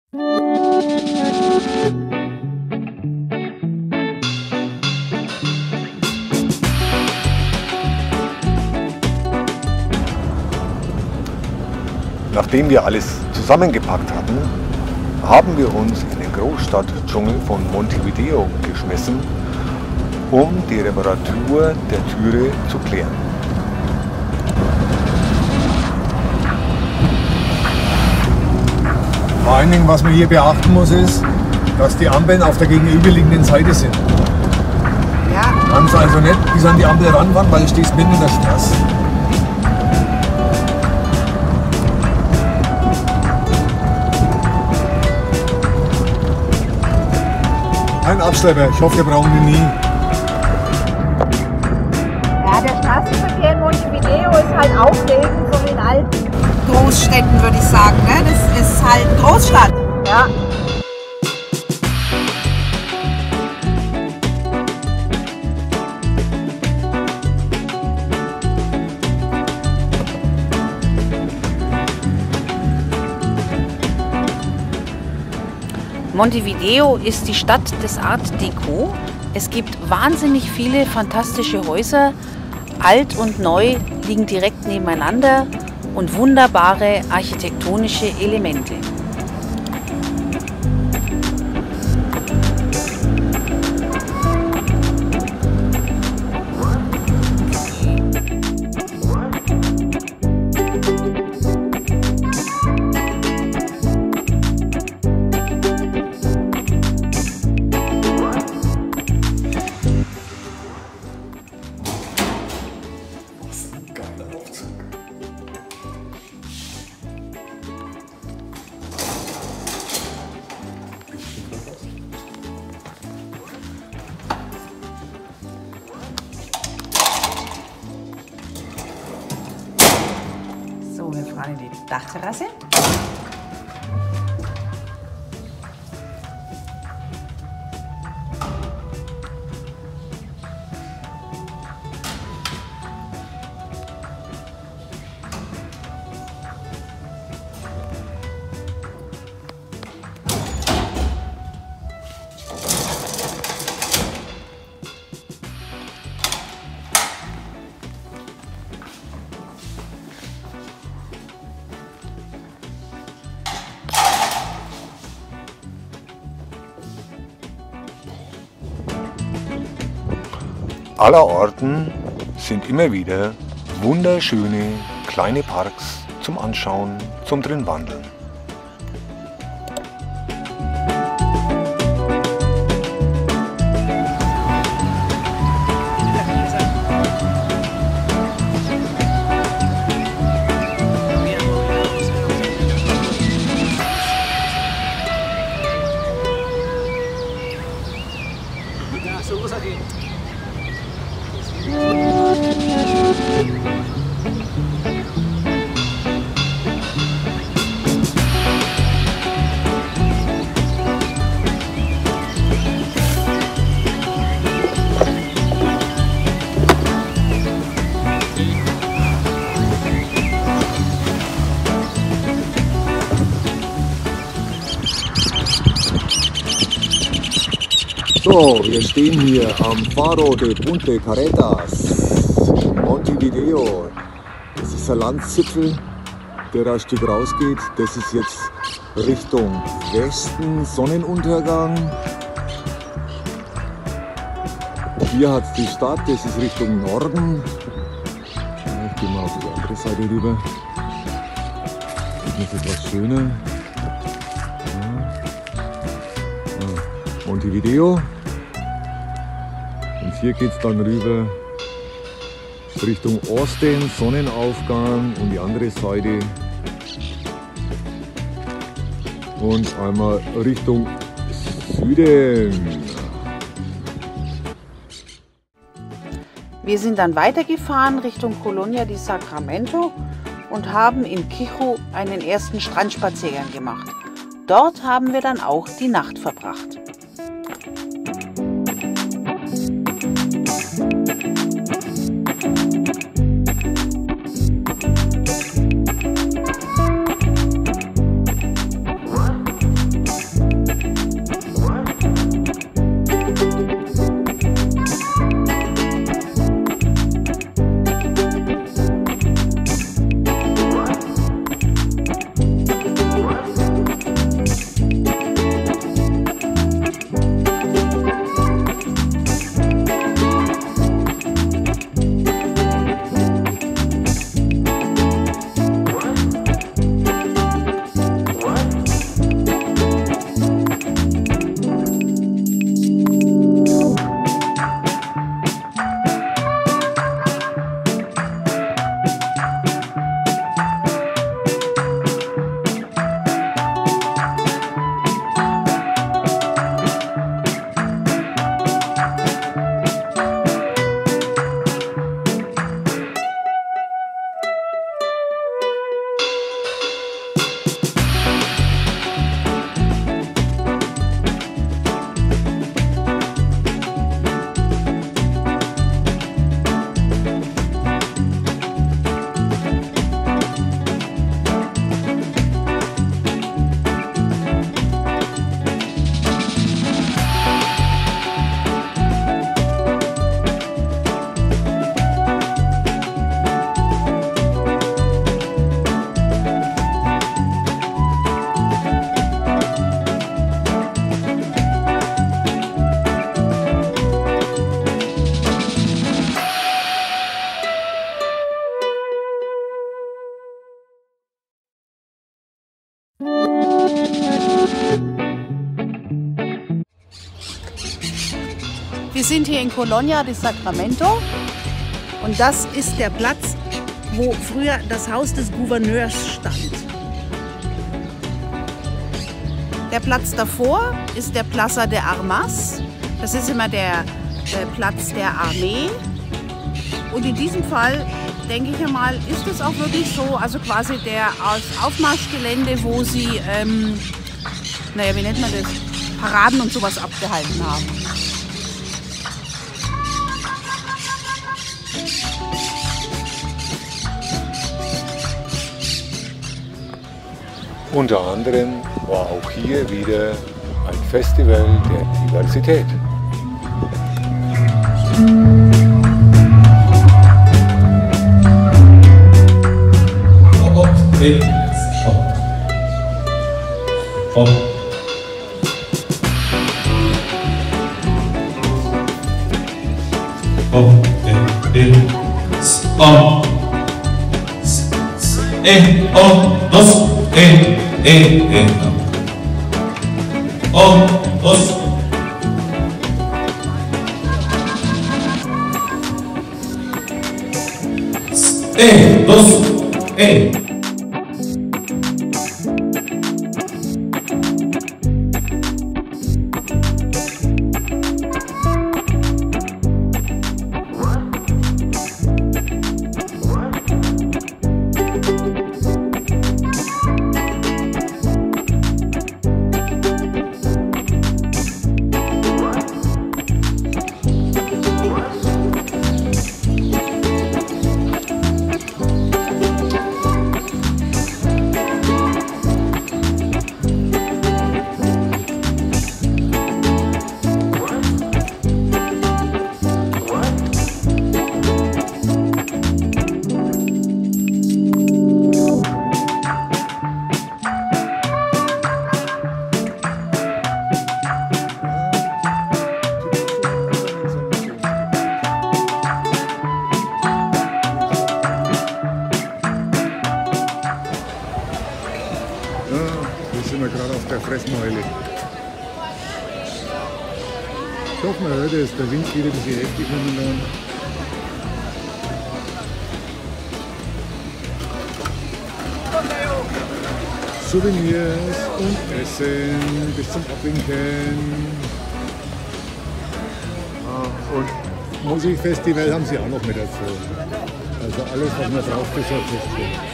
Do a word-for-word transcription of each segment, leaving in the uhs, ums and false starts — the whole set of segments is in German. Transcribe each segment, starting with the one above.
Nachdem wir alles zusammengepackt hatten, haben wir uns in den Großstadtdschungel von Montevideo geschmissen, um die Reparatur der Türe zu klären. Vor allen Dingen, was man hier beachten muss, ist, dass die Ampeln auf der gegenüberliegenden Seite sind. Ja. Du kannst also nicht bis an die Ampel ranfahren, weil du stehst mitten in der Straße. Ein Abschlepper, ich hoffe, wir brauchen ihn nie. Ja, der Straßenverkehr in Montevideo ist halt aufregend, so wie in alten Großstädten, würde ich sagen. Ne? Das ist halt Großstadt. Ja. Montevideo ist die Stadt des Art Deco. Es gibt wahnsinnig viele fantastische Häuser. Alt und neu liegen direkt nebeneinander und wunderbare architektonische Elemente. So, wir fahren in die Dachterrasse. Allerorten sind immer wieder wunderschöne kleine Parks zum Anschauen, zum Drinwandeln. So, wir stehen hier am Faro de Punta Carretas, Montevideo. Das ist der Landzipfel, der da ein Stück rausgeht. Das ist jetzt Richtung Westen, Sonnenuntergang. Hier hat es die Stadt, das ist Richtung Norden. Ich gehe mal auf die andere Seite rüber. Das ist etwas schöner. Montevideo. Und hier geht es dann rüber Richtung Osten, Sonnenaufgang und die andere Seite. Und einmal Richtung Süden. Wir sind dann weitergefahren Richtung Colonia di Sacramento und haben in Quijo einen ersten Strandspaziergang gemacht. Dort haben wir dann auch die Nacht verbracht. sind hier in Colonia de Sacramento und das ist der Platz, wo früher das Haus des Gouverneurs stand. Der Platz davor ist der Plaza de Armas. Das ist immer der äh, Platz der Armee. Und in diesem Fall, denke ich einmal, ist es auch wirklich so, also quasi der Aufmarschgelände, wo sie, ähm, naja, wie nennt man das, Paraden und sowas abgehalten haben. Unter anderem war auch hier wieder ein Festival der Diversität. Hey. Oh. Oh. Oh. Eh. Oh. Eh. Oh. Dos. Eh. Eh. Eh. Oh. Dos. Eh. Dos. Eh. Sind wir gerade auf der Fressmeule. Ich hoffe, man hört es, der Wind geht ein bisschen heftig momentan. Souvenirs und Essen bis zum Abwinken. Ah, und Musikfestival haben sie auch noch mit dazu. Also alles, was man drauf geschafft ist.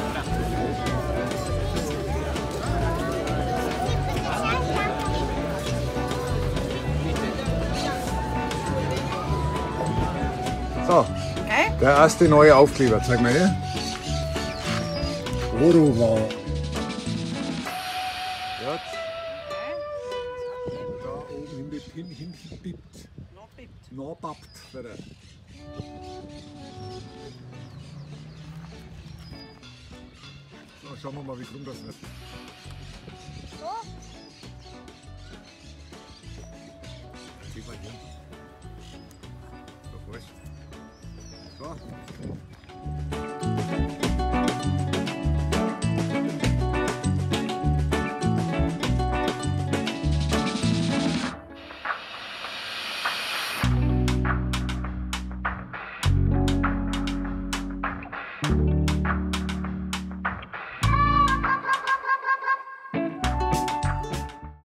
So, Okay. der erste neue Aufkleber, zeig mal her. Orova. Ja. Da oben hin, hin, hin, hin bippt. Noch bappt. So, schauen wir mal, wie krumm das wird. So. Geh mal hin. So, recht. So.